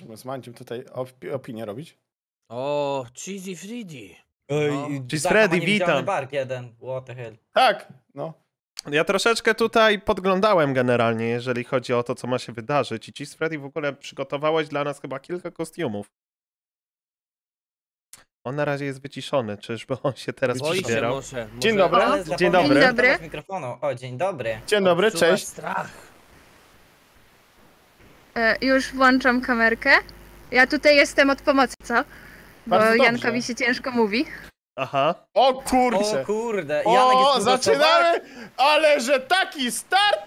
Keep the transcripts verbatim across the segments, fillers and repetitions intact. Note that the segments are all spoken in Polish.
Musimy z Mandziem tutaj op opinię robić. O, Cheesy Freddy. No. Cheesy Freddy, witam. Bark jeden, what the hell. Tak, no. Ja troszeczkę tutaj podglądałem generalnie, jeżeli chodzi o to, co ma się wydarzyć. I Cheesy Freddy w ogóle przygotowałeś dla nas chyba kilka kostiumów. On na razie jest wyciszony, czyżby on się teraz Boi się przybierał? może. może... Dzień dobry. Ale Dzień dobry. Dzień dobry. Mikrofonu. O, dzień dobry. Dzień dobry, Odczuwa cześć. strach. E, już włączam kamerkę. Ja tutaj jestem od pomocy, co? Bo Bardzo dobrze. Jankowi się ciężko mówi. Aha. O kurczę. O kurde, Janek O, jest zaczynamy, ale że taki start!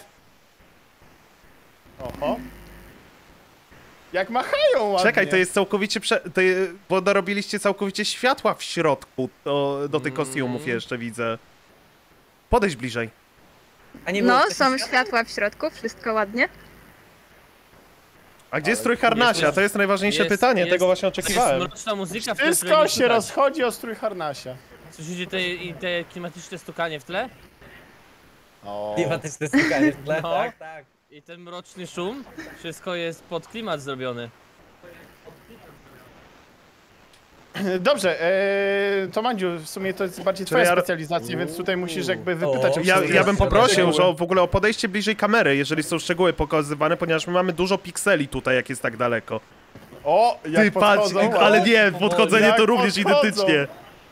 Oho. Jak machają ładnie. Czekaj, to jest całkowicie prze... To je... Bo dorobiliście całkowicie światła w środku do, do tych kostiumów Mm. jeszcze, widzę. Podejdź bliżej. A nie było No, takich są światła? światła w środku, wszystko ładnie. A gdzie jest Ale strój harnasia? jest- To jest najważniejsze jest- pytanie, jest- tego właśnie Jest oczekiwałem. mroczna muzyka w tle, Wszystko której nie się słychać. rozchodzi o strój harnasia. Słyszycie te, i te klimatyczne stukanie w tle? O. Klimatyczne stukanie w tle, No. tak, tak. I ten mroczny szum? Wszystko jest pod klimat zrobione. Dobrze, ee, to Mandziu, w sumie to jest bardziej twoja ja- specjalizacja, więc tutaj musisz jakby wypytać O, o Ja, wszystkie ja bym poprosił, szczegóły. że w ogóle o podejście bliżej kamery, jeżeli są szczegóły pokazywane, ponieważ my mamy dużo pikseli tutaj, jak jest tak daleko. O, jak Ty patrz, podchodzą, ale o, nie, podchodzenie jak to również podchodzą. identycznie.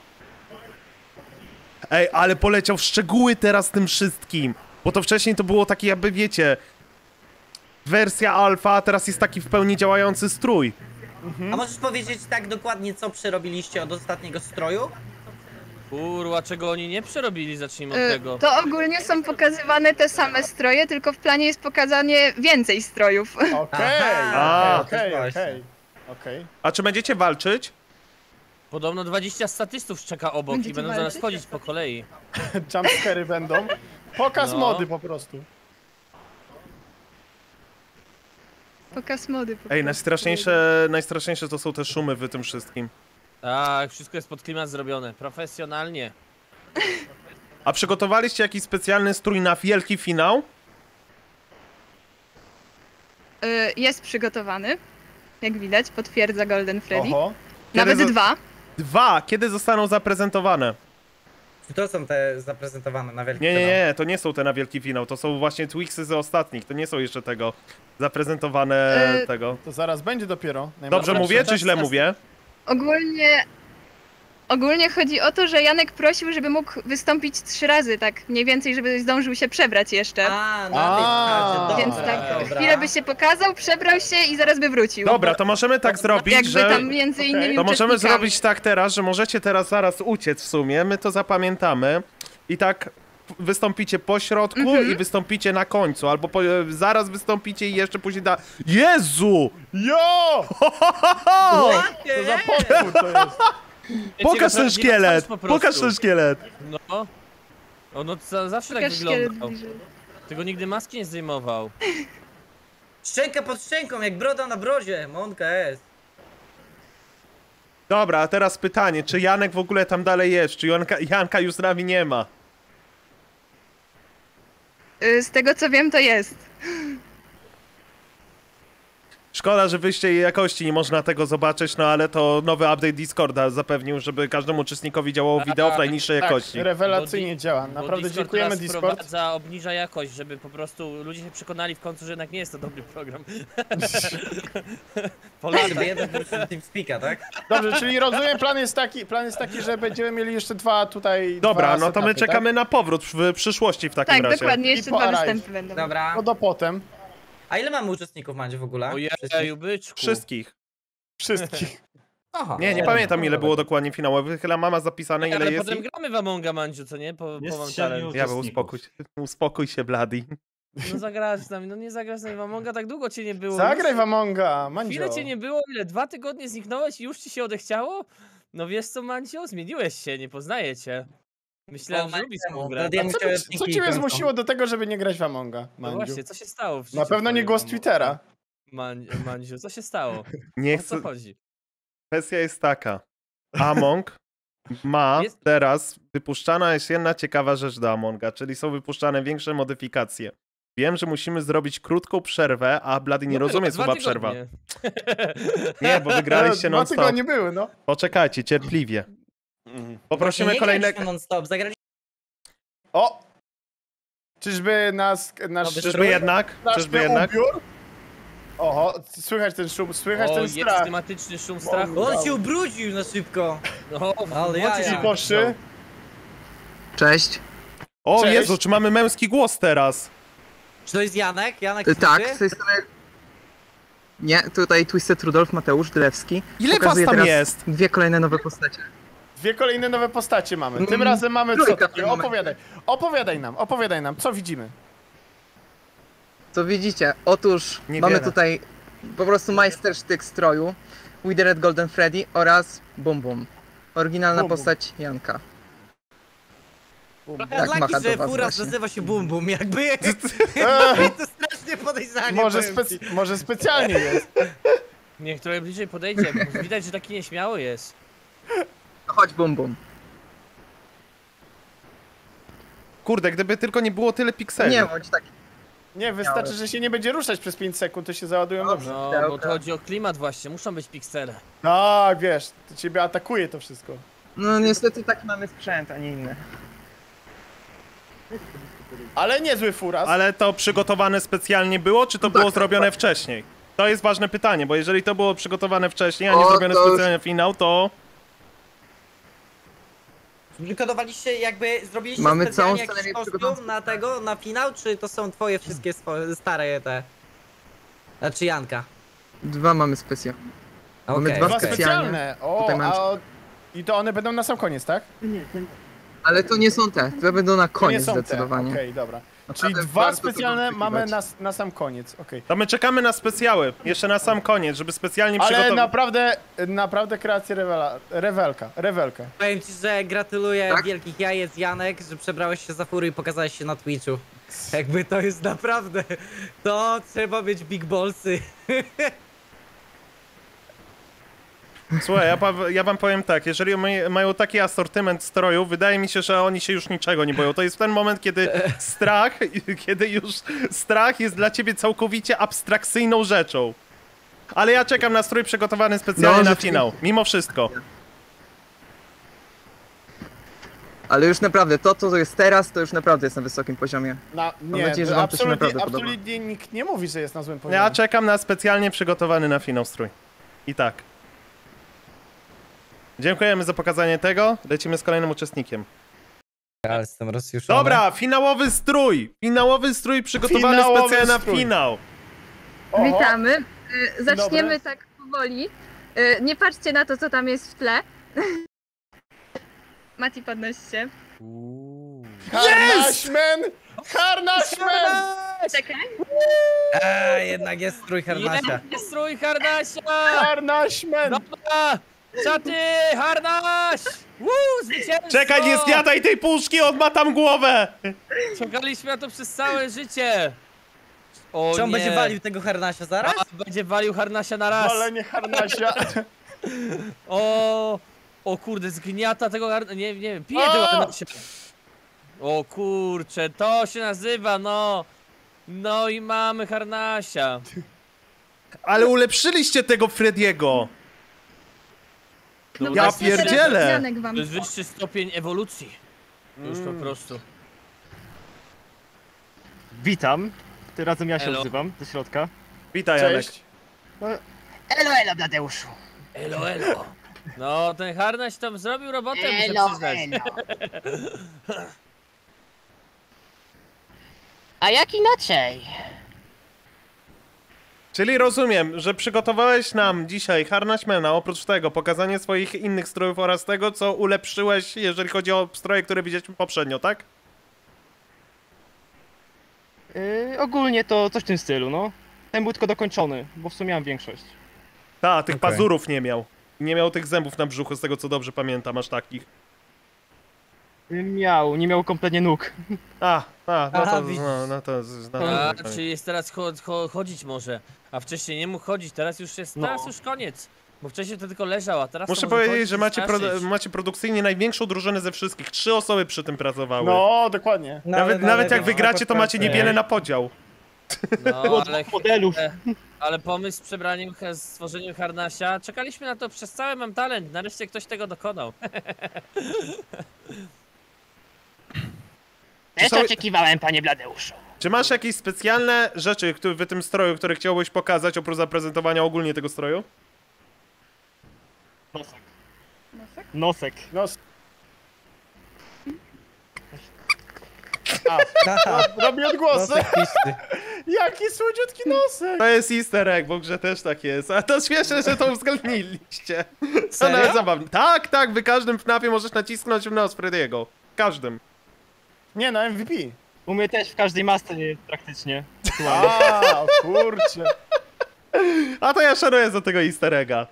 Ej, ale poleciał w szczegóły teraz tym wszystkim. Bo to wcześniej to było takie jakby, wiecie, wersja alfa, a teraz jest taki w pełni działający strój. A możesz powiedzieć tak dokładnie, co przerobiliście od ostatniego stroju? Kurwa, czego oni nie przerobili, zacznijmy od E, tego. to ogólnie są pokazywane te same stroje, tylko w planie jest pokazanie więcej strojów. Okej, A, okej, to okej, jest okej. Okej. A czy będziecie walczyć? Podobno dwadzieścia statystów czeka obok i Będziecie będą zaraz walczyć? chodzić po kolei. Jumpscary będą. Pokaz No. mody po prostu. Pokaz mody. Po Ej, prostu. najstraszniejsze, najstraszniejsze to są te szumy w tym wszystkim. Tak, wszystko jest pod klimat zrobione. Profesjonalnie. A przygotowaliście jakiś specjalny strój na wielki finał? E, jest przygotowany. Jak widać, potwierdza Golden Freddy. Oho. Nawet Kiedy zo- dwa. Dwa! Kiedy zostaną zaprezentowane? To są te zaprezentowane na wielki Nie, nie, kanał. nie, to nie są te na wielki finał, to są właśnie Twixy z ostatnich, to nie są jeszcze tego zaprezentowane E, tego. To zaraz będzie dopiero. Dobrze Najmocniejsze. mówię, czy czas- źle czas- mówię? Ogólnie... Ogólnie chodzi o to, że Janek prosił, żeby mógł wystąpić trzy razy, tak mniej więcej, żeby zdążył się przebrać jeszcze. A, na A, tej zasadzie, Więc dobra, tak, dobra. chwilę by się pokazał, przebrał się i zaraz by wrócił. Dobra, to możemy tak zrobić, Jakby że... tam między Okej. innymi To możemy uczestnikami. zrobić tak teraz, że możecie teraz zaraz uciec w sumie, my to zapamiętamy i tak wystąpicie po środku Mhm. i wystąpicie na końcu, albo po, zaraz wystąpicie i jeszcze później da... Jezu! Jo! O! To za potwór to jest. Pokaż ten Prawdziwa szkielet! twarz po prostu. Pokaż ten szkielet! No. O, no to zawsze tak Pokaż szkielet wyglądał. bliżej. Tego nigdy maski nie zdejmował. Szczęka pod szczęką, jak broda na brodzie, Monka jest. Dobra, a teraz pytanie, czy Janek w ogóle tam dalej jest? Czy Janka, Janka już z nami nie ma? Y, Z tego co wiem, to jest. Szkoda, że wyjście jakości nie można tego zobaczyć, no ale to nowy update Discorda zapewnił, żeby każdemu uczestnikowi działało wideo w najniższej Tak, jakości. rewelacyjnie Bo di- działa. Bo Naprawdę Discord dziękujemy teraz Discord. wprowadza, obniża jakość, żeby po prostu ludzie się przekonali w końcu, że jednak nie jest to dobry program. Polany, bo jeden wrócił do TeamSpeaka, tak? Dobrze, czyli rozumiem, plan jest taki, plan jest taki, że będziemy mieli jeszcze dwa tutaj. Dobra, dwa no to my setupy, czekamy na powrót w przyszłości w takim Tak, razie. dokładnie, jeszcze I po dwa Arise. występy będą. Dobra. Tak? No do potem. A ile mamy uczestników, Mandzie, w ogóle? Wszystkich? Ojeju, byczku. Wszystkich. Wszystkich. Aha. Nie, nie pamiętam ile było dokładnie finałowych, chyba mama zapisane ile Ale jest potem ich. gramy w Amonga, Mandziu, co nie? Po, Jest po wam siedmiu challenge. Ja uspokój się, uspokój się, Blady. No zagrać z nami, no nie zagrać z nami w Amonga, tak długo cię nie było. Zagraj Już- w Amonga, Mandzio. Chwilę cię nie było, ile? Dwa tygodnie zniknąłeś i już ci się odechciało? No wiesz co, Mancio? Zmieniłeś się, nie poznaję cię. Myślałem, że lubisz tą grę. Wtedy ja A co, musiałem co ciebie zmusiło do tego, żeby nie grać w Amonga, No Mandziu? właśnie, co się stało w Na życiu pewno nie twoim, głos Amo- Twittera. Man, Mandziu, co się stało? Nie O co chcę... chodzi? Kwestia jest taka. Among ma Jest- teraz wypuszczana jest jedna ciekawa rzecz do Amonga, czyli są wypuszczane większe modyfikacje. Wiem, że musimy zrobić krótką przerwę, a Blady nie No rozumie było, słowa dwa przerwa. tygodnie. Nie, bo wygraliście Dwa non-stop. tygodnie były, no. Poczekajcie, cierpliwie. Poprosimy nie kolejne... graliśmy non-stop, zagraliśmy O! Czyżby nas... nasz Nowy Czyżby jednak? straszny Czyżby jednak? ubiór? Oho, słychać ten szum, słychać O, ten jest strach. klimatyczny szum strachu. On się ubrudził na szybko. No, Ale włączy jaja. się Koszy. Cześć. O Cześć. Jezu, czy mamy męski głos teraz? Czy to jest Janek? Janek Y, Tak, słyszy? z tej strony... Nie, tutaj Twisted Rudolf, Mateusz Dylewski. Ile was Pokazuje tam teraz jest? dwie kolejne nowe postacie. Dwie kolejne nowe postacie mamy. Tym Mm, razem mamy co trójka w tym takiego? momencie. Opowiadaj. Opowiadaj nam, opowiadaj nam, co widzimy? Co widzicie? Otóż Niewiele. mamy tutaj po prostu majstersztyk stroju, Withered Golden Freddy oraz Bum Bum. Oryginalna Bum Bum. postać Janka. Trochę Tak, laki, macha do że was Furas właśnie. nazywa się Bum Bum, jakby... Eee, to strasznie podejrzanie. może, powiem spec ci. może specjalnie jest. Niech trochę bliżej podejdzie, bo widać, że taki nieśmiały jest. No chodź Bum Bum. Kurde, gdyby tylko nie było tyle pikseli. Nie bądź taki. Nie, wystarczy, że się nie będzie ruszać przez pięć sekund, to się załadują dobrze. No, Dobra. bo to chodzi o klimat właśnie, muszą być piksele. Tak, wiesz, to ciebie atakuje to wszystko. No niestety taki mamy sprzęt, a nie inny. Ale niezły furas. Ale to przygotowane specjalnie było, czy to było Tak, zrobione tak. wcześniej? To jest ważne pytanie, bo jeżeli to było przygotowane wcześniej, a nie O, zrobione to już- specjalnie na finał, to... Wykodowaliście jakby, zrobiliście Mamy całą specjalnie jakiś scenerię kostium przygotowaną. na tego, na finał, czy to są twoje wszystkie swo- stare te... Znaczy Janka? Dwa mamy specjalne. Mamy Okej, dwa Dwa okej. specjalne. specjalne. O, Tutaj mam- a o... I to one będą na sam koniec, tak? Ale to nie są te, to będą na To koniec nie są zdecydowanie. Okej, dobra. Czyli Naprawdę dwa warto to specjalne mamy wyczekiwać. na, na sam koniec, okej. To my czekamy na specjały, jeszcze na sam koniec, żeby specjalnie Ale przygotować... naprawdę, naprawdę kreacja rewela, rewelka, rewelka. Powiem ci, że gratuluję Tak? wielkich jajec Janek, że przebrałeś się za fury i pokazałeś się na Twitchu. Jakby to jest naprawdę... To trzeba mieć big ballsy. Słuchaj, ja, pa- ja wam powiem tak, jeżeli my- mają taki asortyment strojów, wydaje mi się, że oni się już niczego nie boją. To jest ten moment, kiedy strach, kiedy już strach jest dla ciebie całkowicie abstrakcyjną rzeczą. Ale ja czekam na strój przygotowany specjalnie No, na rzeczywiście. finał, mimo wszystko. Ale już naprawdę, to co jest teraz, to już naprawdę jest na wysokim poziomie. Na, nie, nadzieję, że wam to się absolutnie, naprawdę podoba. absolutnie nikt nie mówi, że jest na złym poziomie. Ja czekam na specjalnie przygotowany na finał strój. I tak. Dziękujemy za pokazanie tego, lecimy z kolejnym uczestnikiem. Ale jestem rozjuszony. Dobra, finałowy strój! Finałowy strój przygotowany Finałowy specjalnie na strój. finał. Oho, Witamy. Y, Zaczniemy Dobre. tak powoli. Y, Nie patrzcie na to, co tam jest w tle. Mati, podnoś się. Uuu. Harnashman! Harnashman! Czekaj. Eee, jednak jest strój Harnasia. Jest strój Harnasia! Harnashman! Dobra! Szaty! Harnaś! Woo, zwycięstwo! Czekaj, nie zjadaj tej puszki, on ma tam głowę! Czekaliśmy na to przez całe życie! O Czy on nie. będzie walił tego Harnasia zaraz? A, będzie walił Harnasia na raz! Walenie Harnasia. O, o kurde, zgniata tego Harnasia, nie, nie wiem, pije tego O! Harnasia. O kurcze, to się nazywa, no. No i mamy Harnasia. Ale ulepszyliście tego Frediego! No Ja właśnie teraz pierdzielę. Janek wam To jest wyższy stopień ewolucji. Już po prostu. Witam. Tym razem ja się Elo. odzywam do środka. Witaj, Janek. Cześć. Elo, elo, Bladeuszu. Elo, elo. No, ten Harnaś tam zrobił robotę, muszę przyznać. A jak inaczej? Czyli rozumiem, że przygotowałeś nam dzisiaj Harnaśmana, oprócz tego pokazanie swoich innych strojów oraz tego, co ulepszyłeś, jeżeli chodzi o stroje, które widzieliśmy poprzednio, tak? Yy, ogólnie to coś w tym stylu, no. Ten był tylko dokończony, bo w sumie miałem większość. Ta, tych Okej. pazurów nie miał. Nie miał tych zębów na brzuchu, z tego co dobrze pamiętam, aż takich. Yy, miał, nie miał kompletnie nóg. A, a, no Aha, to, widzisz. no, no to... No, no, A, to- czyli jest teraz cho cho chodzić może. A wcześniej nie mógł chodzić, teraz już jest, teraz No. już koniec. Bo wcześniej to tylko leżał, a teraz to Muszę może powiedzieć, chodzić że i macie, pro, straszyć. macie produkcyjnie największą drużynę ze wszystkich. Trzy osoby przy tym pracowały. No, dokładnie. No, nawet ale- nawet ale- jak wygracie, to macie niewiele na podział. No, Było ale, dwóch modelów. ale pomysł z przebraniem, z stworzeniem harnasia, czekaliśmy na to przez cały Mam Talent, nareszcie ktoś tego dokonał. Też są- oczekiwałem, panie Bladeuszu. Czy masz jakieś specjalne rzeczy które, w tym stroju, które chciałbyś pokazać oprócz zaprezentowania ogólnie tego stroju? Nosek. Nosek. No, s- Haha, robi odgłosy. nosek piszczy. Jaki słodziutki nosek. To jest easter egg, bo w grze też tak jest. A to śmieszne, że to uwzględniliście. To Serio? nawet zabawne. Tak, tak, w każdym fnafie możesz nacisnąć w nos Frediego. W każdym. Nie no, M V P. U mnie też w każdej masce nie, praktycznie. A, o kurczę. A to ja szanuję za tego easter egga.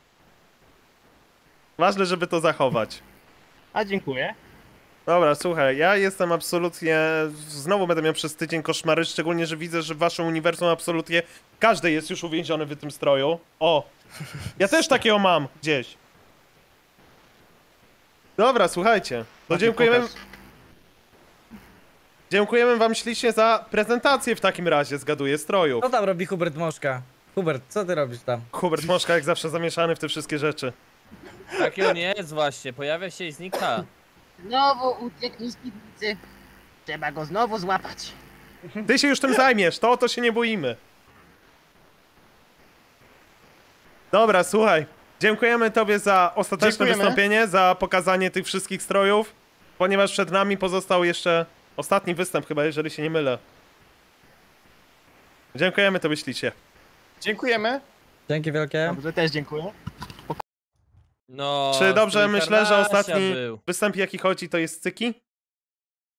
Ważne, żeby to zachować. A dziękuję. Dobra, słuchaj, ja jestem absolutnie... Znowu będę miał przez tydzień koszmary, szczególnie, że widzę, że w waszym uniwersum absolutnie każdy jest już uwięziony w tym stroju. O! Ja też takiego mam gdzieś. Dobra, słuchajcie. To dziękujemy... Pokaż. Dziękujemy wam ślicznie za prezentację w takim razie, zgaduję, strojów. Co tam robi Hubert Moszka? Hubert, co ty robisz tam? Hubert Moszka jak zawsze zamieszany w te wszystkie rzeczy. Taki on jest właśnie, pojawia się i znika. Znowu uciekł z piwnicy. Trzeba go znowu złapać. Ty się już tym zajmiesz, to o to się nie boimy. Dobra, słuchaj. Dziękujemy tobie za ostateczne Dziękujemy. wystąpienie, za pokazanie tych wszystkich strojów, ponieważ przed nami pozostał jeszcze ostatni występ chyba, jeżeli się nie mylę. Dziękujemy tobie ślicznie. Dziękujemy. Dzięki wielkie. Dobrze, też dziękuję. No, Czy dobrze strój myślę, że harnasia ostatni był. występ jaki chodzi to jest Cyki?